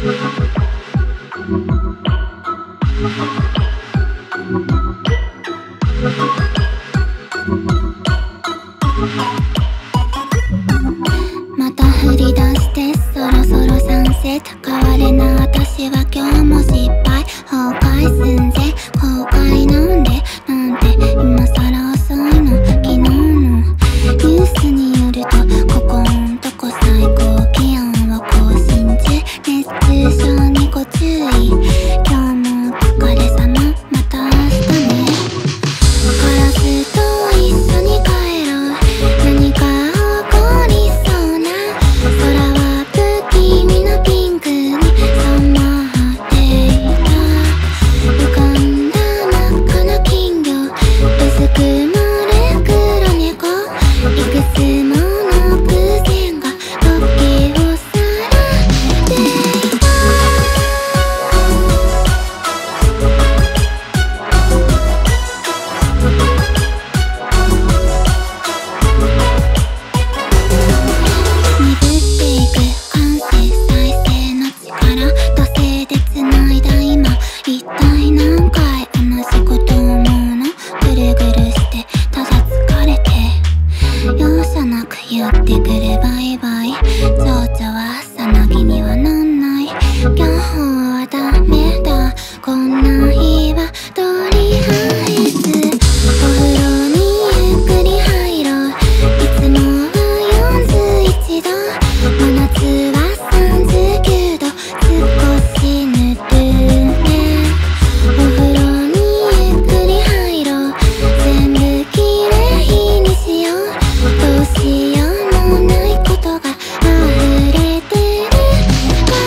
また降り出してそろそろサンセット。変われな私は今日も失敗。崩壊寸前後悔なんでなんて今更遅いの。昨日のニュースによるとここんとこ最高気温は更新中。熱中症にご注意。今日もお疲れ様。また明日ね。カラスと一緒に帰ろう。何か起こりそうな空は不気味なピンクに染まっていた。浮かんだ真っ赤な金魚。薄く丸黒猫。いくつもの偶然が時をさらっていた。鈍っていく感性再生の力。惰性で繋いだ今一体何回同じこと思うの。ぐるぐるしてただ疲れて容赦なく言ってくるバイバイ。情緒はさなぎにはなんない。両方はダメだ。こんな日はとりあえずお風呂にゆっくり入ろう。いつもは41度真夏は39度少しぬるめ。お風呂にゆっくり入ろう。全部きれいにしよう。どうしようもないことが溢れてるから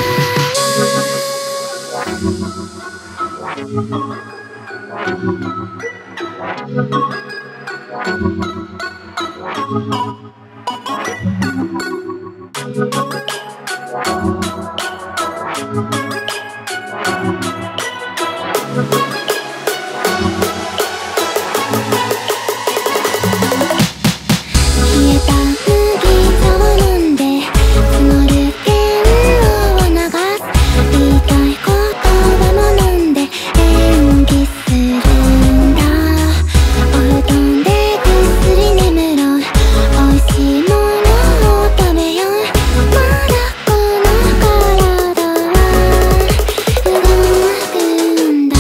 冷えた麦茶を飲んで募る剣を流す。言いたい言葉も飲んで演技するんだ。お布団でぐっすり眠ろう。おいしいものを食べよう。まだこの体は動くんだ。